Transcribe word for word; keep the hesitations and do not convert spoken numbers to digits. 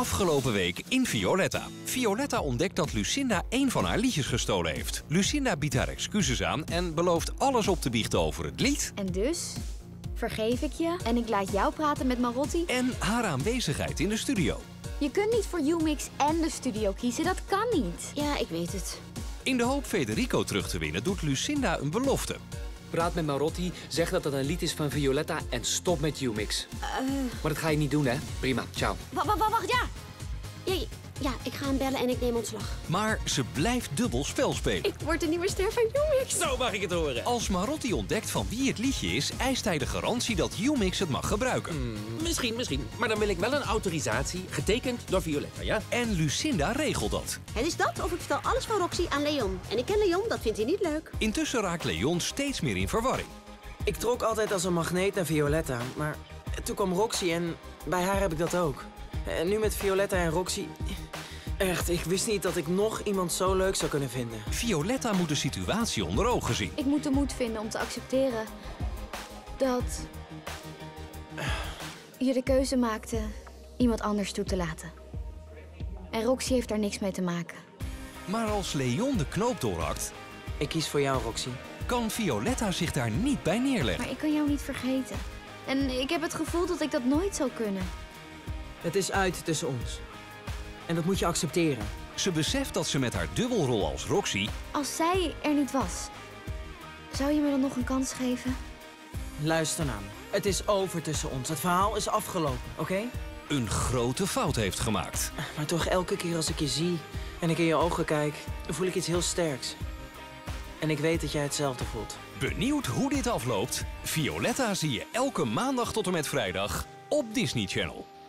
Afgelopen week in Violetta. Violetta ontdekt dat Lucinda één van haar liedjes gestolen heeft. Lucinda biedt haar excuses aan en belooft alles op te biechten over het lied. En dus vergeef ik je en ik laat jou praten met Marotti. En haar aanwezigheid in de studio. Je kunt niet voor U-Mix en de studio kiezen, dat kan niet. Ja, ik weet het. In de hoop Federico terug te winnen doet Lucinda een belofte. Praat met Marotti, zeg dat het een lied is van Violetta en stop met U-Mix. Uh... Maar dat ga je niet doen, hè? Prima, ciao. Wacht, wacht, wacht, ja. ja! Ja, ik ga hem bellen en ik neem ontslag. Maar ze blijft dubbel spel spelen. Ik word de nieuwe ster van U-Mix. Zo mag ik het horen. Als Marotti ontdekt van wie het liedje is, eist hij de garantie dat U-Mix het mag gebruiken. Hmm, misschien, misschien. Maar dan wil ik wel een autorisatie, getekend door Violetta, ja? En Lucinda regelt dat. Het is dat of ik vertel alles van Roxy aan Leon. En ik ken Leon, dat vindt hij niet leuk. Intussen raakt Leon steeds meer in verwarring. Ik trok altijd als een magneet naar Violetta, maar toen kwam Roxy en bij haar heb ik dat ook. En nu met Violetta en Roxy... Echt, ik wist niet dat ik nog iemand zo leuk zou kunnen vinden. Violetta moet de situatie onder ogen zien. Ik moet de moed vinden om te accepteren dat je de keuze maakte iemand anders toe te laten. En Roxy heeft daar niks mee te maken. Maar als Leon de knoop doorhakt... Ik kies voor jou, Roxy. Kan Violetta zich daar niet bij neerleggen. Maar ik kan jou niet vergeten. En ik heb het gevoel dat ik dat nooit zou kunnen. Het is uit tussen ons. En dat moet je accepteren. Ze beseft dat ze met haar dubbelrol als Roxy... Als zij er niet was, zou je me dan nog een kans geven? Luister naar me. Het is over tussen ons. Het verhaal is afgelopen, oké? Okay? Een grote fout heeft gemaakt. Maar toch elke keer als ik je zie en ik in je ogen kijk, voel ik iets heel sterks. En ik weet dat jij hetzelfde voelt. Benieuwd hoe dit afloopt? Violetta zie je elke maandag tot en met vrijdag op Disney Channel.